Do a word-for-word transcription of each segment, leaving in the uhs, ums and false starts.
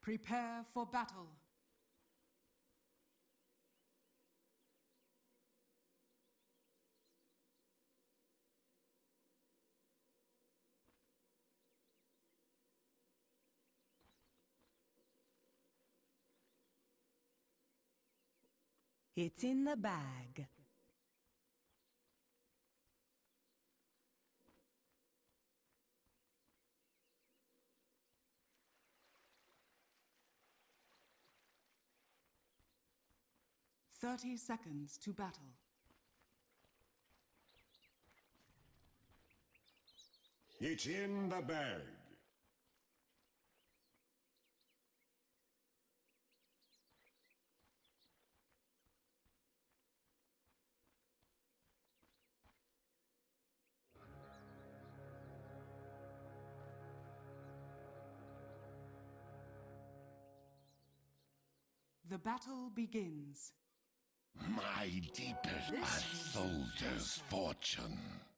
Prepare for battle. It's in the bag. Thirty seconds to battle. It's in the bag. The battle begins. My deepest a soldier's fortune.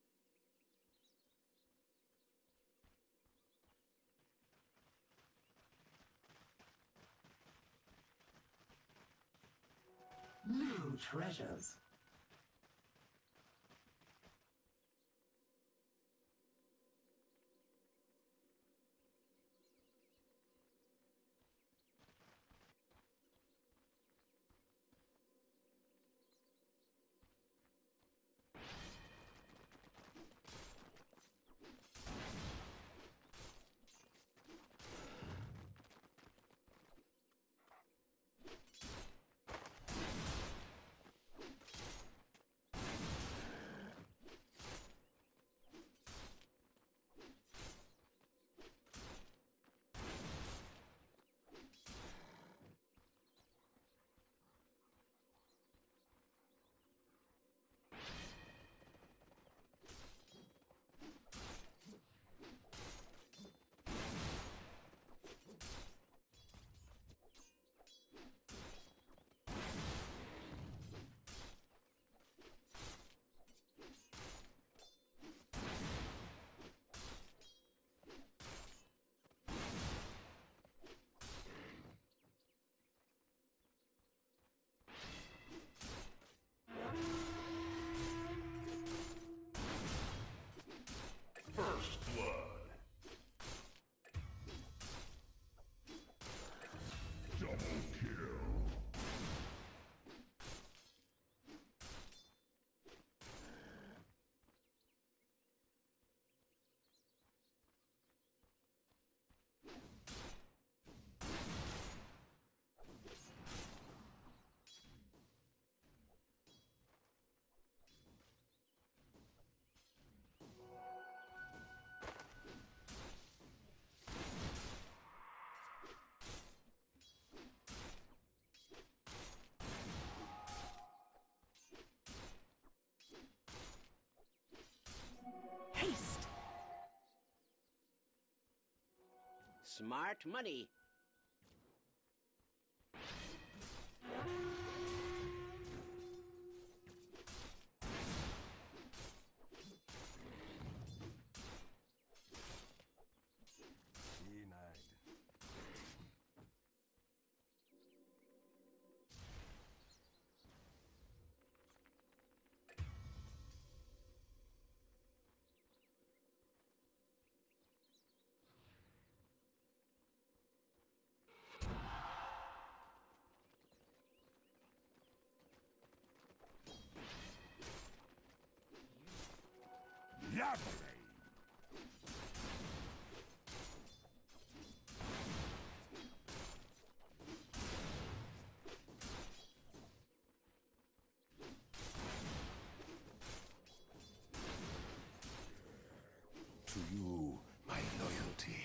New treasures. First blood. Double kill. Haste! Smart money. Lovely. To you, my loyalty.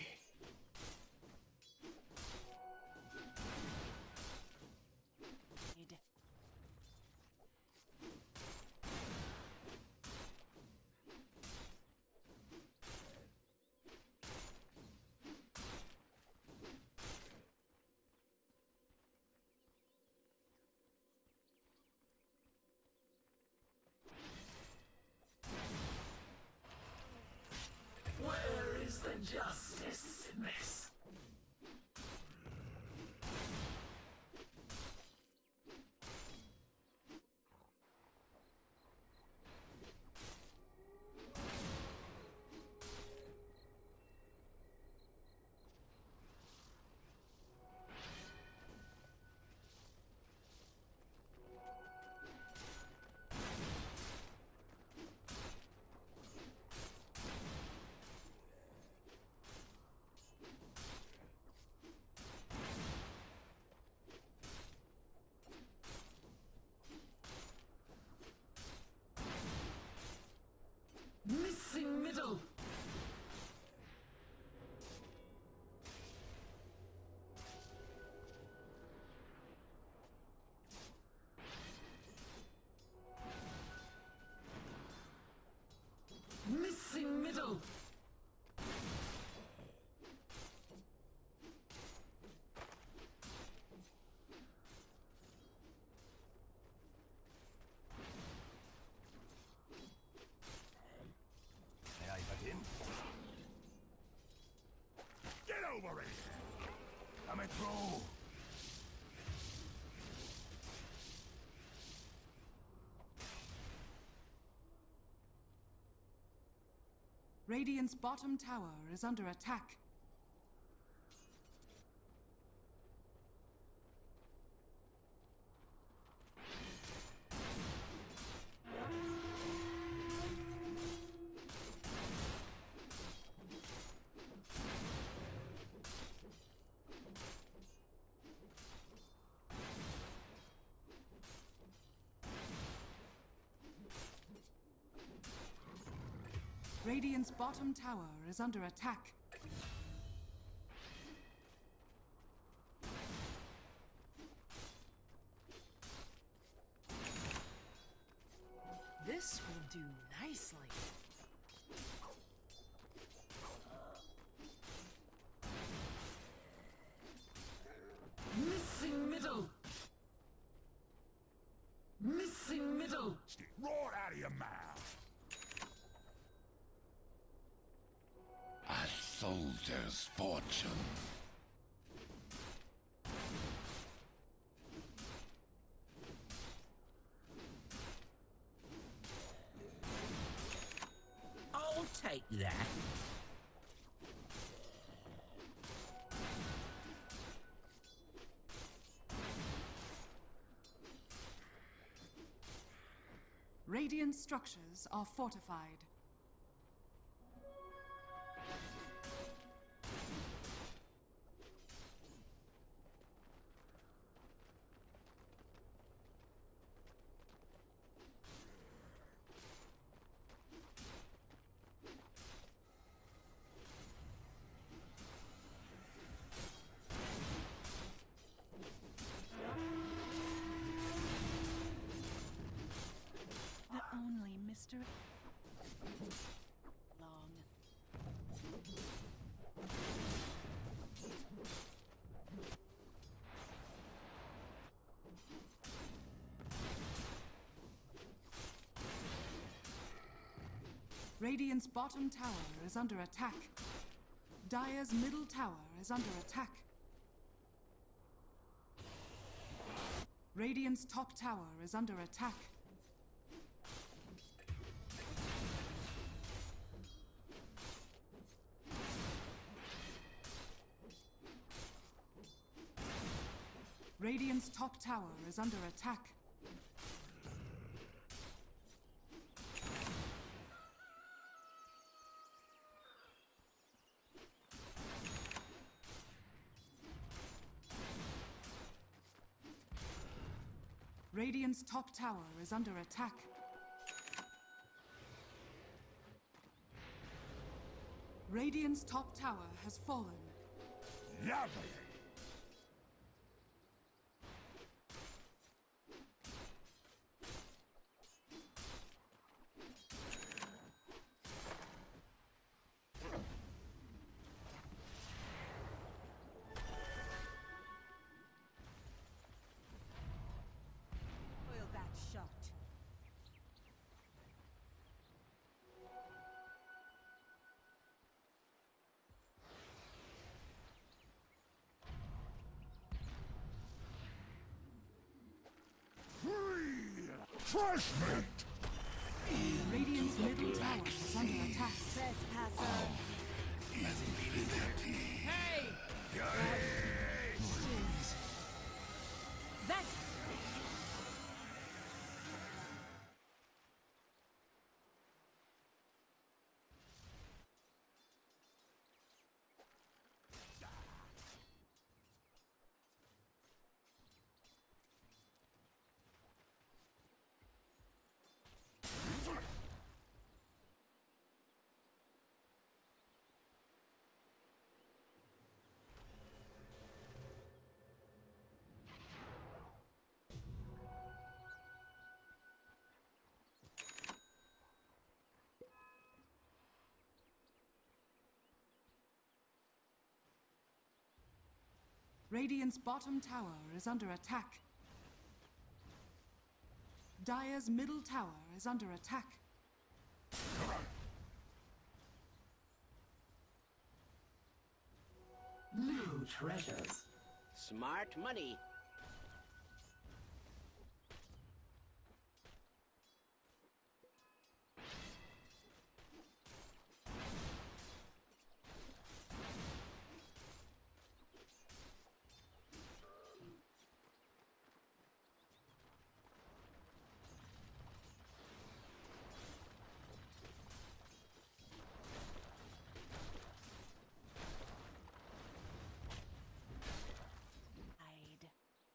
Where is the justice in this? Cavalry! Coming through! Radiant's bottom tower is under attack. Radiant's bottom tower is under attack. This will do nicely. Missing middle. Missing middle. Stick right out of your mouth! A soldier's fortune. I'll take that. Radiant structures are fortified. The only mystery. Long. Radiant's bottom tower is under attack. Dire's middle tower is under attack. Radiant's top tower is under attack. Radiant's top tower is under attack. Radiant's top tower is under attack. Radiant's top tower has fallen. Lovely! Oil that shot. Free! Fresh meat! Radiant's middle tower is under attack. Trespasser. Hey! That. Radiant's bottom tower is under attack. Dire's middle tower is under attack. Little treasures. Smart money. Hide.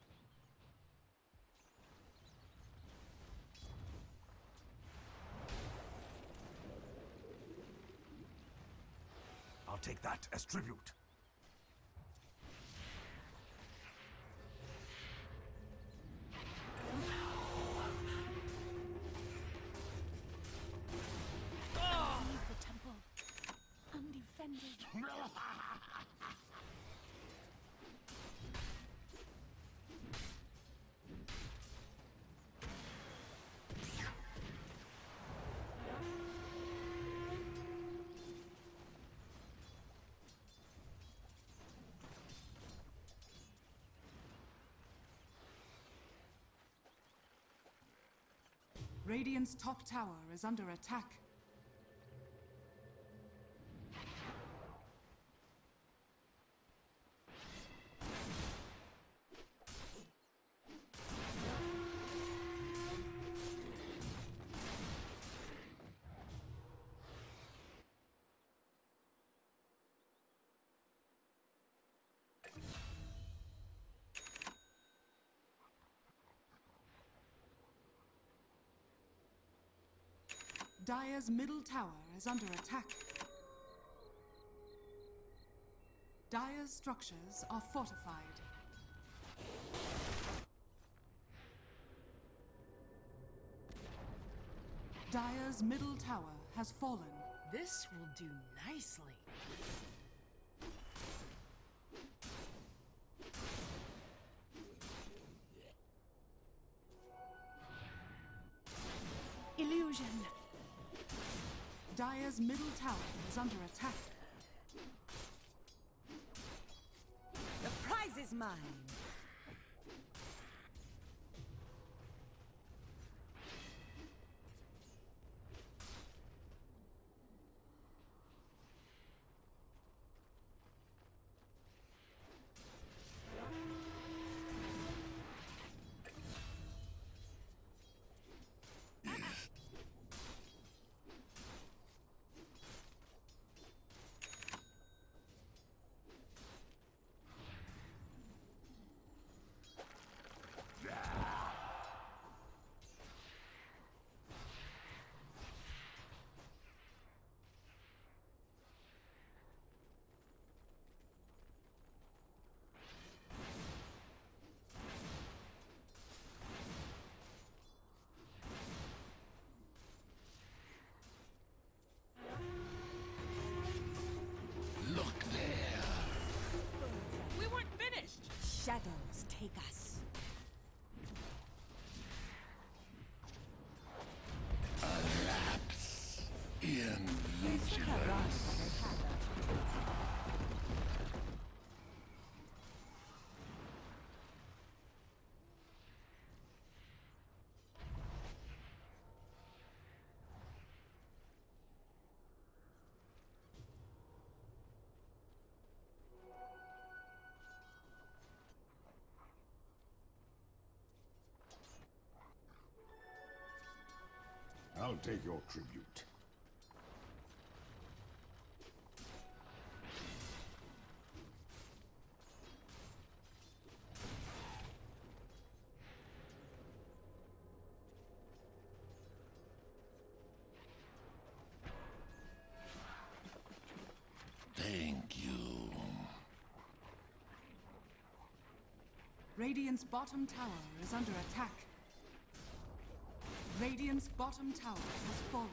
I'll take that as tribute. Leave the temple. Undefended. Radiant's top tower is under attack. Dire's middle tower is under attack. Dire's structures are fortified. Dire's middle tower has fallen. This will do nicely. Illusion. Dire's middle tower is under attack. The prize is mine. Look there. We weren't finished. Shadows take us. A lapse in vigilance. I'll take your tribute. Thank you. Radiant's bottom tower is under attack. Radiant's bottom tower has fallen.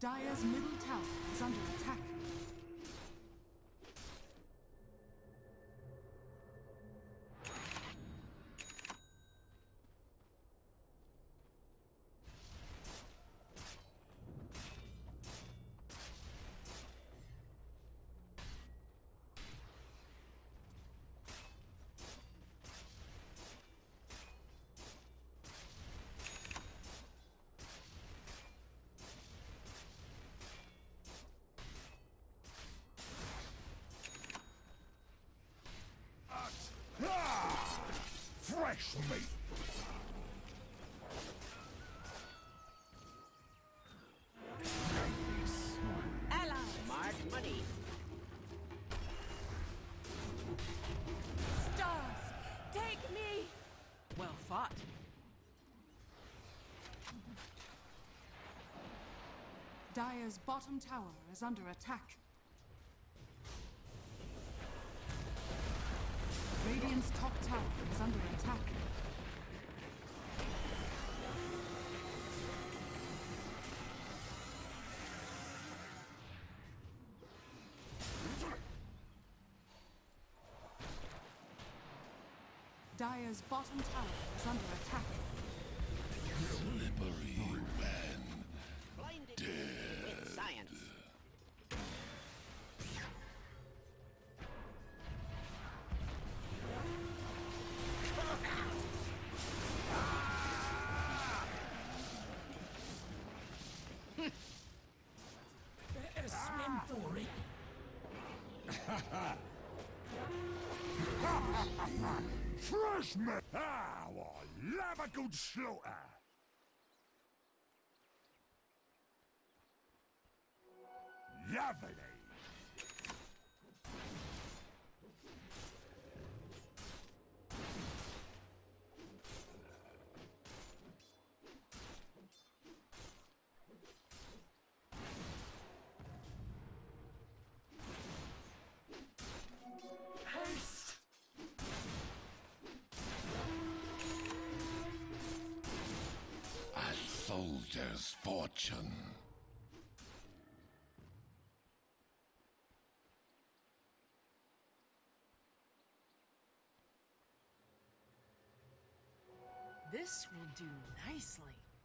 Dire's middle tower is under attack. Ah! Fresh meat! Allies! Smart money. Stars! Take me! Well fought. Dire's bottom tower is under attack. Radiant's top tower is under attack. Dire's bottom tower is under attack. Slippery when Blinded with science. Better swim for it. Fresh meat! Ah, well, love a good slaughter! Lovely! Haste! a soldier's fortune. This will do nicely.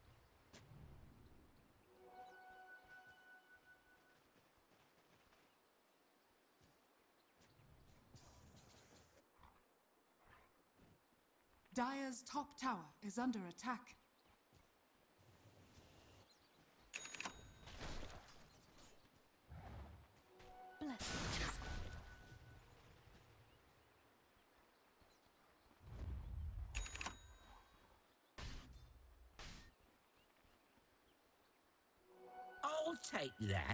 Dire's top tower is under attack. Blessings. I'll take that.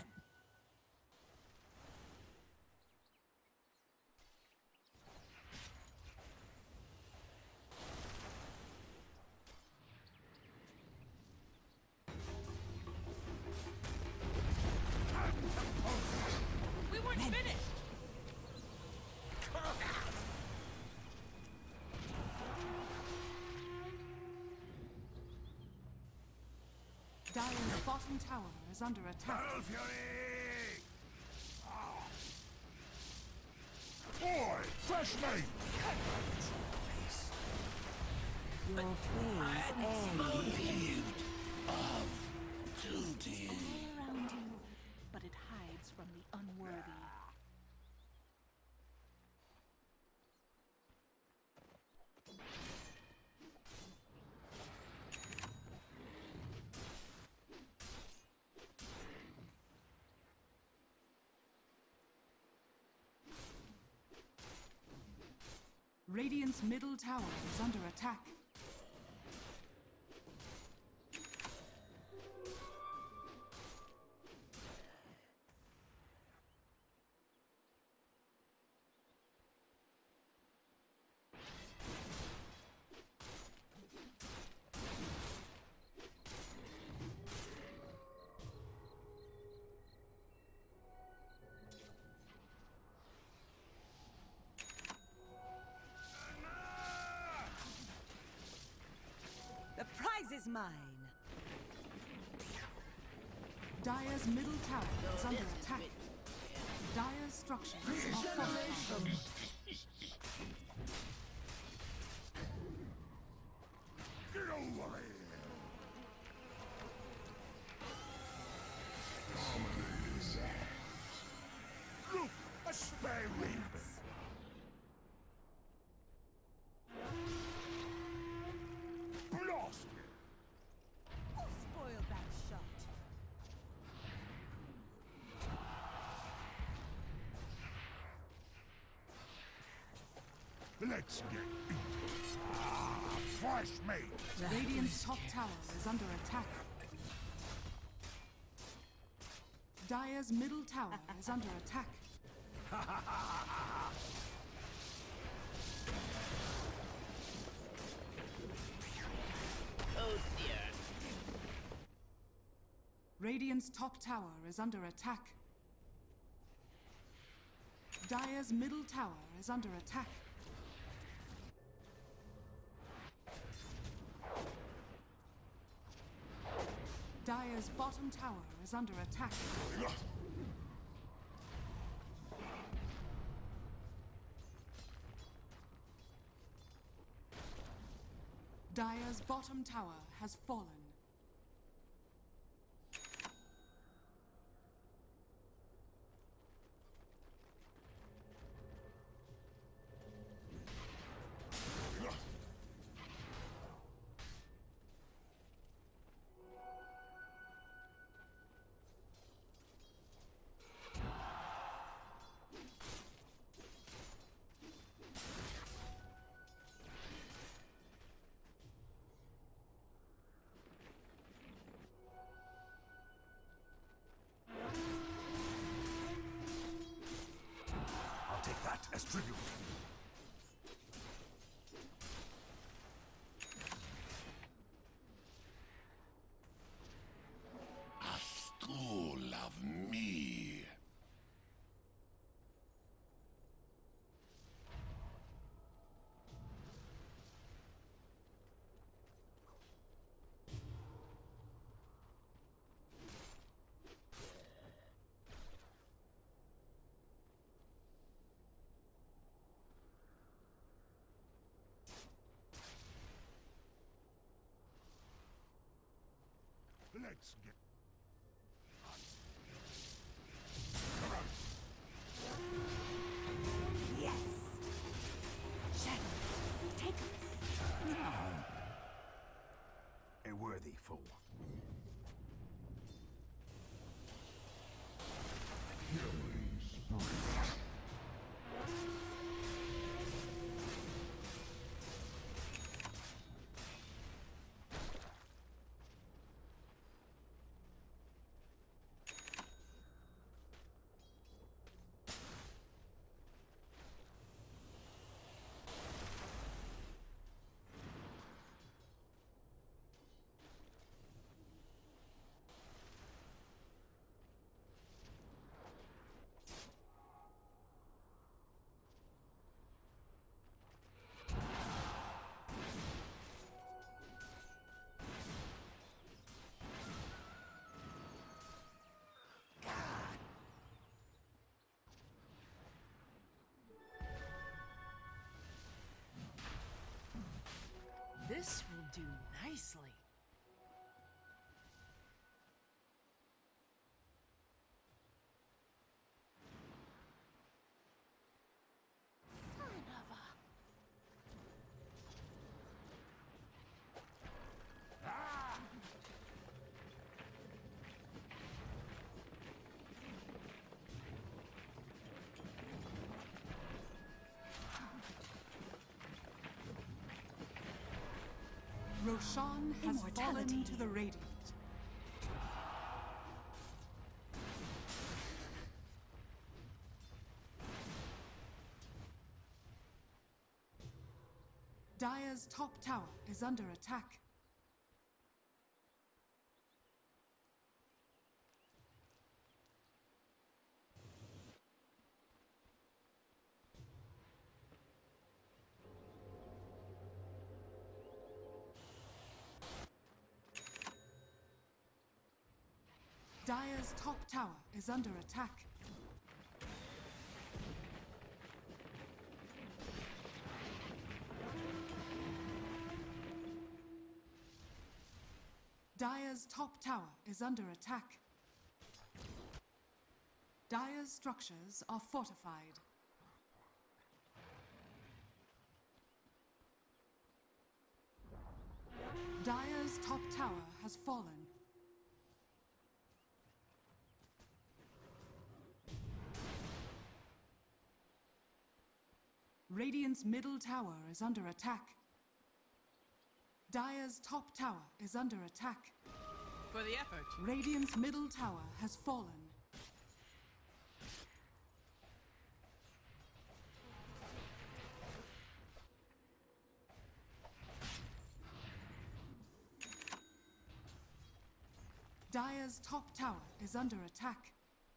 We weren't finished! Dire's bottom tower is under attack. Battle Fury! Ah. Boy, fresh meat! Your face Relieved of duty. all around you, but it hides from the unworthy. Radiant's middle tower is under attack. The prize is mine. Dire's middle tower is So under this is attack. with- Dire's structures are fortified. Get over here! Look, a spare raven! Blast me! Who spoiled that shot? Let's get into it. Ah, fresh meat! Radiant's top tower is under attack. Dire's middle tower is under attack. Oh dear. Radiant's top tower is under attack. Dire's middle tower is under attack. Dire's bottom tower is under attack. Dire's bottom tower has fallen. I'll take that as tribute. A school of me. Let's get... Yes. Shadow, take us. A worthy foe. This will do nicely. Son of a... Roshan has Immortality. fallen to the Radiant. Dire's top tower is under attack. Dire's top tower is under attack. Dire's top tower is under attack. Dire's structures are fortified. Dire's top tower has fallen. Radiant's middle tower is under attack. Dire's top tower is under attack. For the effort. Radiant's middle tower has fallen. Dire's top tower is under attack.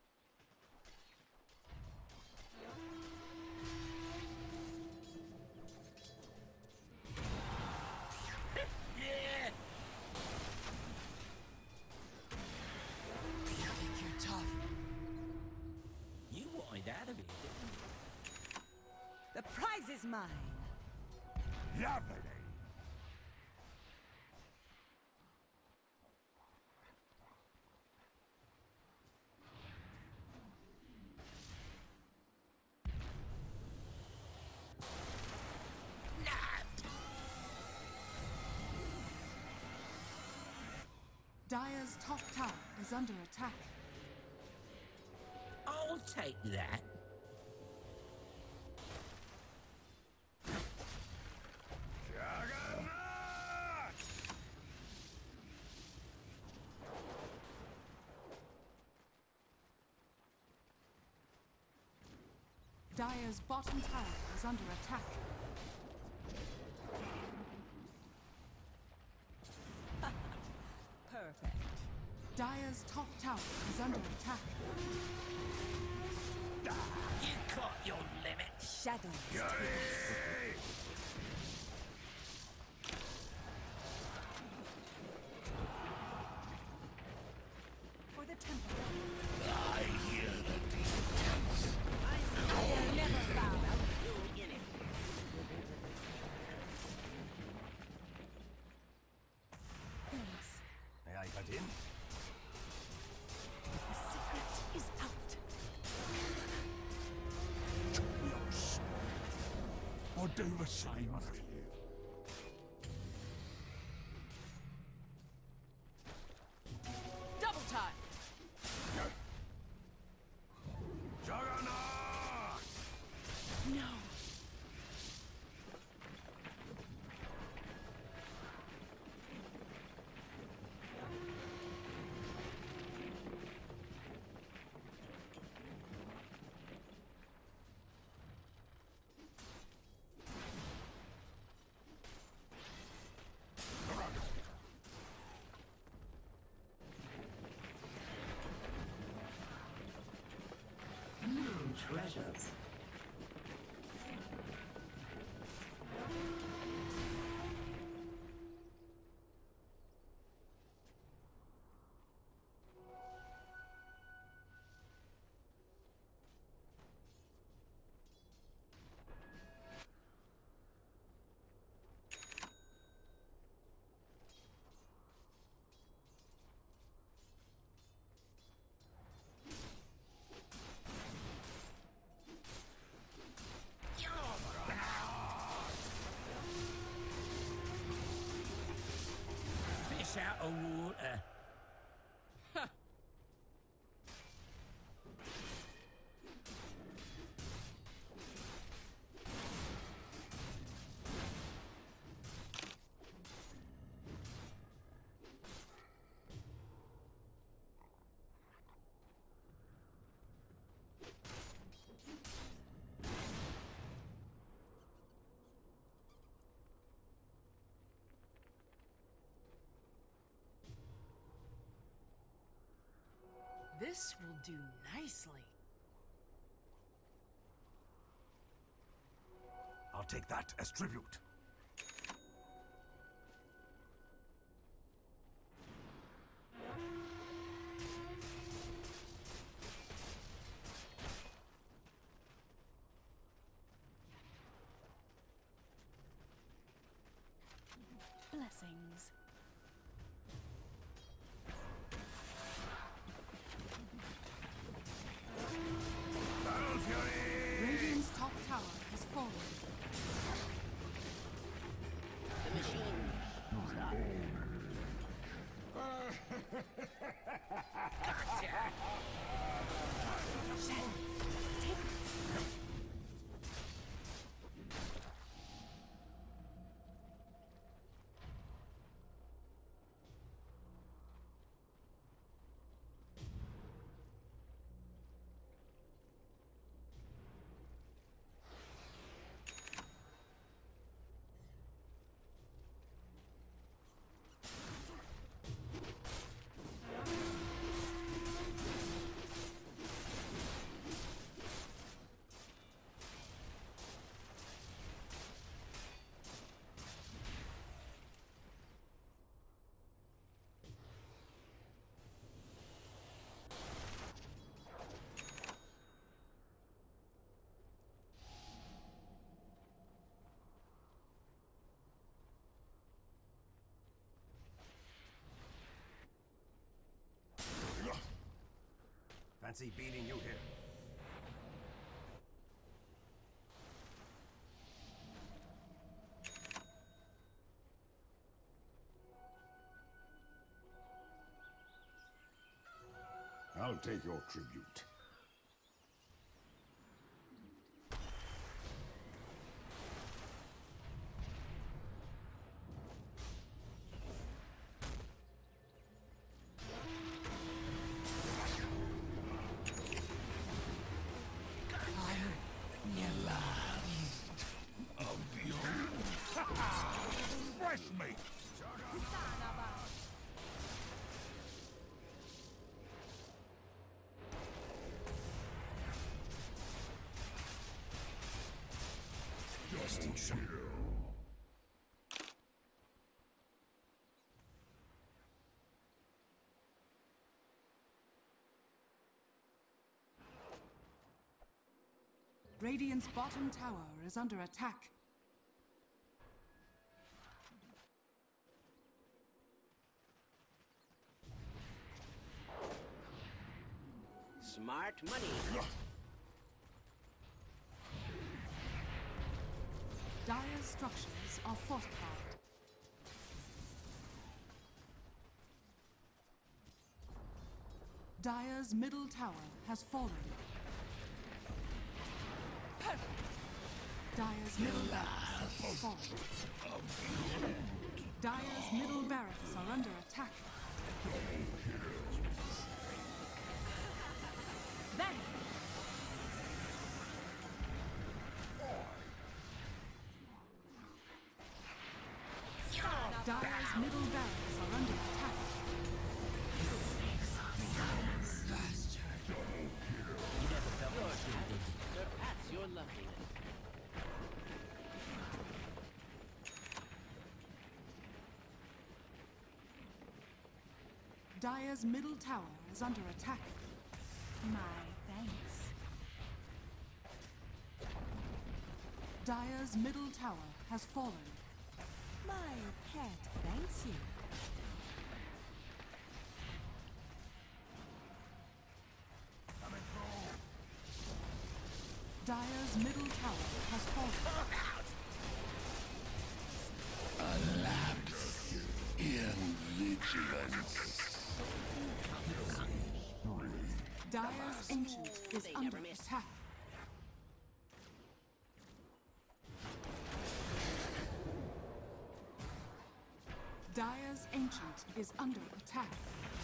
Yeah! I think you're tough. You wanted out of it, didn't you? The prize is mine. Lovely. Dire's top tower is under attack. I'll take that. Juggernaut! Dire's bottom tower is under attack. Perfect. Dire's top tower is under attack. You caught your limit. Shadows. Yay! For the temple. I hear the distance. They'll never bow out. You in it. Thanks. May I cut in? The secret is out. Yes. I'll do the same for you. Double time. Juggernaut! No. New treasures. Fish out of water. This will do nicely. I'll take that as tribute. wings. Battle Fury! Radiant's top tower has fallen. The machine. Stop. Fancy beating you here. I'll take your tribute. Fresh meat! Just chill. Radiant's bottom tower is under attack. Smart money. Dire's structures are fortified. Dire's middle tower has fallen. Perfect. Dire's middle barracks has fallen. Dire's middle barracks are under attack. Then. Dire's middle barracks are under attack. Surpass your loveliness. Dire's middle tower is under attack. My thanks. Dire's middle tower has fallen. My pet thanks you. Dire's middle tower has fallen. A lapse in vigilance. Dire's ancient is They under never miss. attack. Dire's ancient is under attack.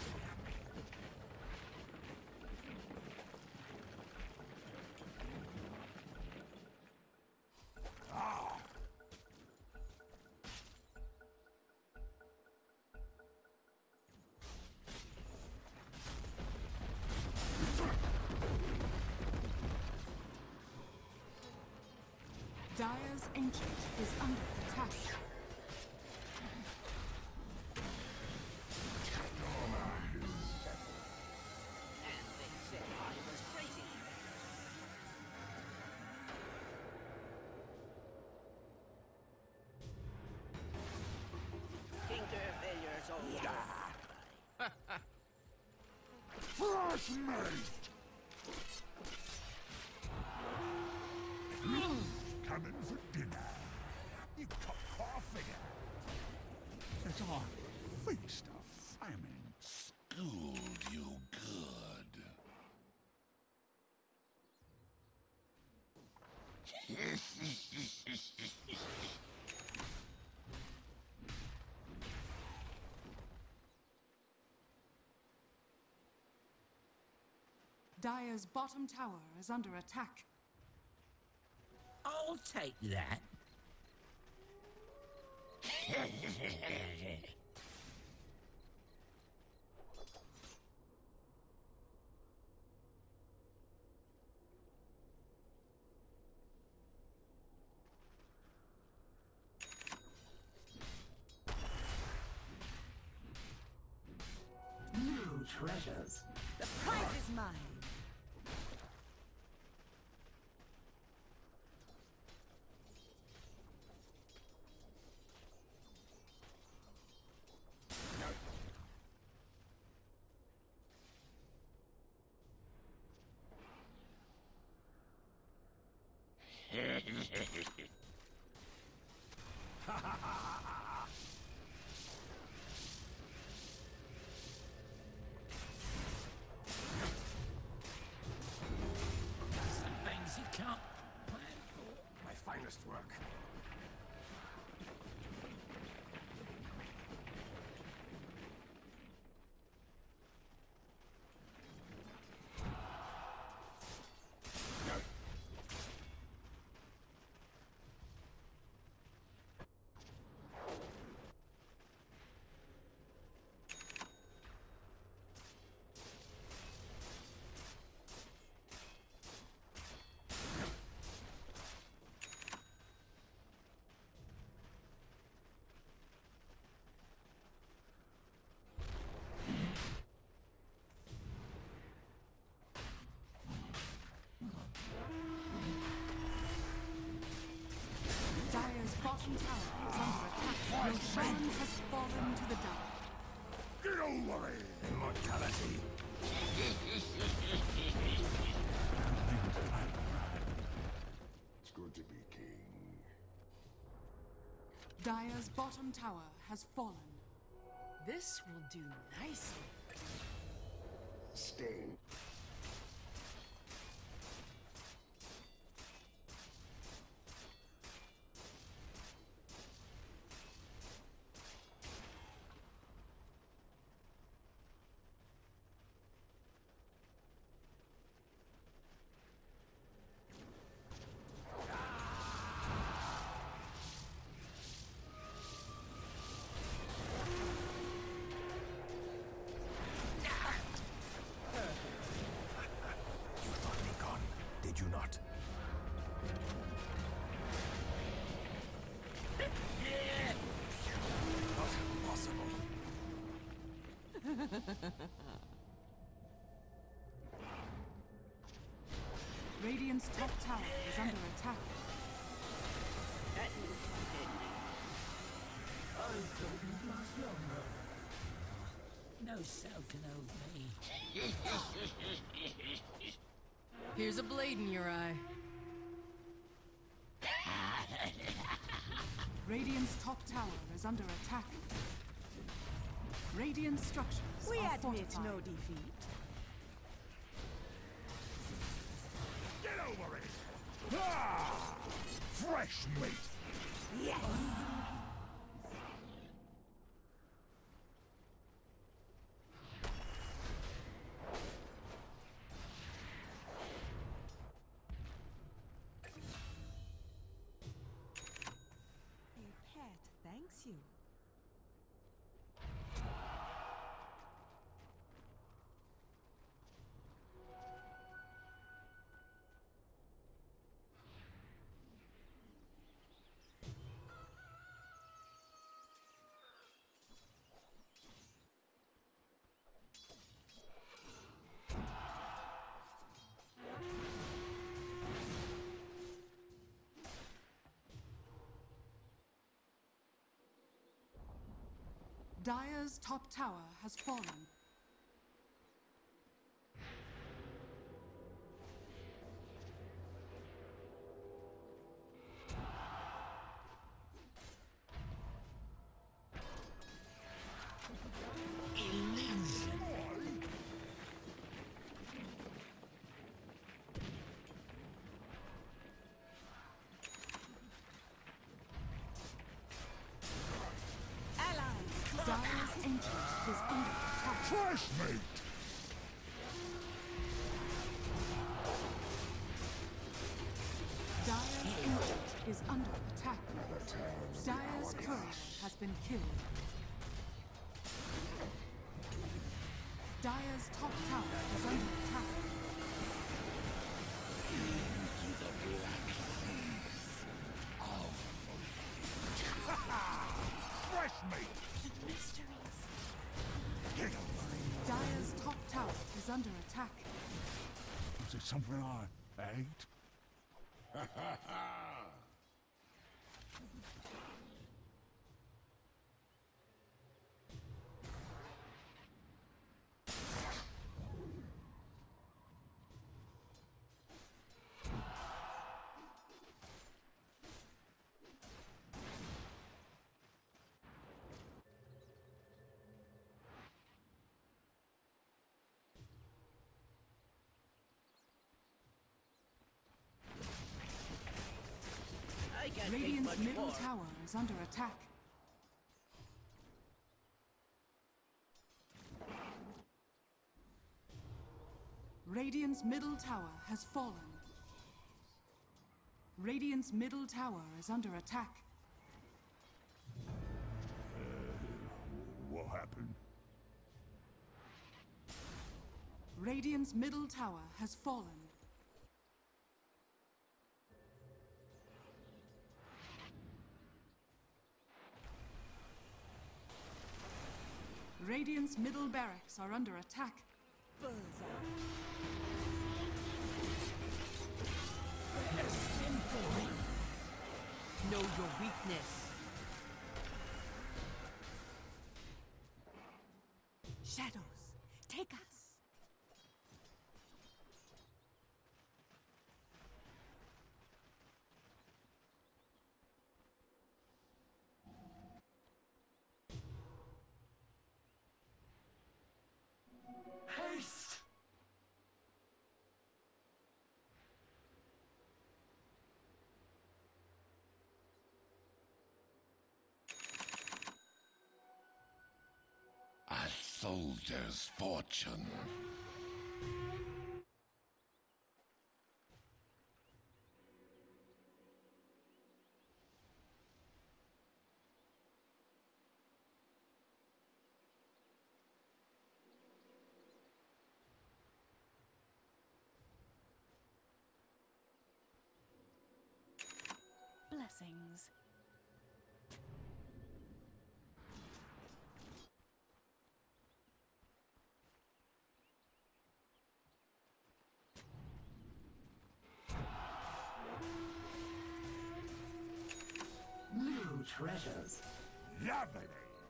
Dire's ancient is under attack. And they said I was crazy. King Fresh meat! Coming for dinner. You cut our figure. It's our feast of famine. Schooled you good. Dire's bottom tower is under attack. I'll take that. New treasures. The prize is mine. Some things you can't plan for. My finest work. Dire's bottom tower is under attack. Roshan has fallen to the dark. Get over it! Immortality. It's good to be king. Dire's bottom tower has fallen. This will do nicely. Sting. You thought me gone, did you not? Not possible. Radiant's top tower is under attack. That was No cell can hold me. Here's a blade in your eye. Radiant's top tower is under attack. Radiant structures We are admit fortified. no defeat. Get over it! Ah! Fresh meat! Yes! Your pet thanks you. Dire's top tower has fallen. Dire's ancient is under attack. Fresh meat! Dire's ancient is under attack. Dire's courier has been killed. Dire's top tower is under attack. Fresh meat! Dire's top tower is under attack. Is it something I ate? I can't take Radiant's much middle more. tower is under attack. Radiant's middle tower has fallen. Radiant's middle tower is under attack. What happened? Radiant's middle tower has fallen. Radiant's middle barracks are under attack. Know your weakness. Shadows, take us. Haste! A soldier's fortune. Blessings. New treasures. Lovely!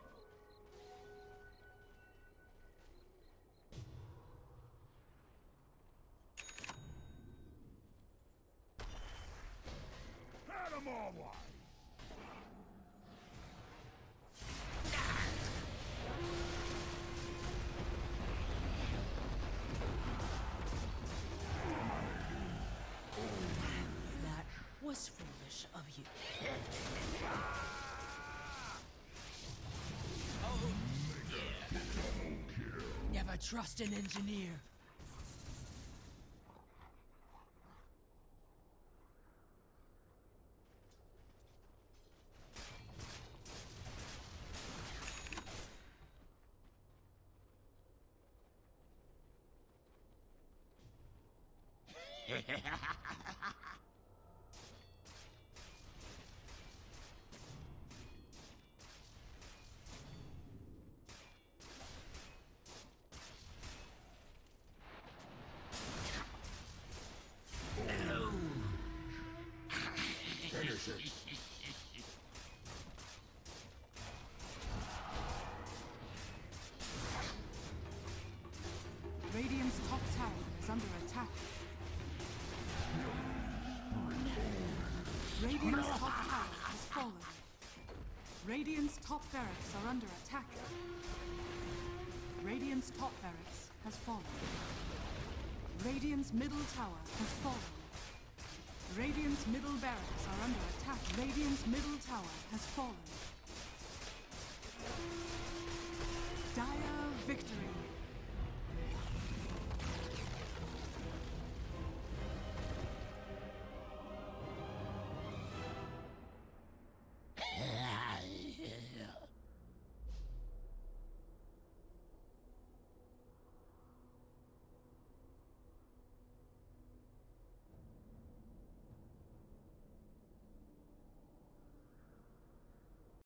Animal way! That was foolish of you. Never trust an engineer. Finish it! is under attack. Radiant's top tower has fallen. Radiant's top barracks are under attack. Radiant's top barracks has fallen. Radiant's middle tower has fallen. Radiant's middle barracks are under attack. Radiant's middle tower has fallen. Dire victory.